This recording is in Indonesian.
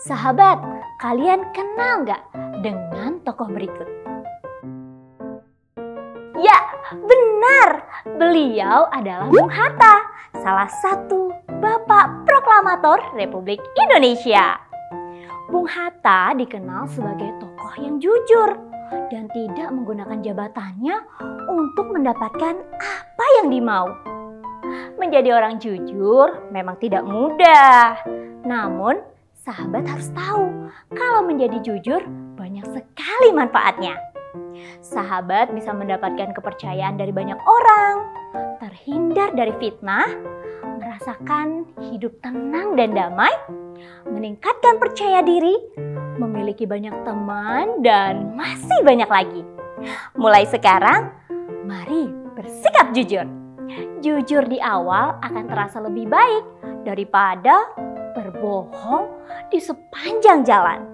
Sahabat, kalian kenal nggak dengan tokoh berikut? Ya, benar. Beliau adalah Bung Hatta, salah satu bapak proklamator Republik Indonesia. Bung Hatta dikenal sebagai tokoh yang jujur dan tidak menggunakan jabatannya untuk mendapatkan apa yang dimau. Menjadi orang jujur memang tidak mudah. Namun, sahabat harus tahu kalau menjadi jujur banyak sekali manfaatnya. Sahabat bisa mendapatkan kepercayaan dari banyak orang, terhindar dari fitnah, merasakan hidup tenang dan damai, meningkatkan percaya diri, memiliki banyak teman, dan masih banyak lagi. Mulai sekarang, mari bersikap jujur. Jujur di awal akan terasa lebih baik daripada berbohong di sepanjang jalan.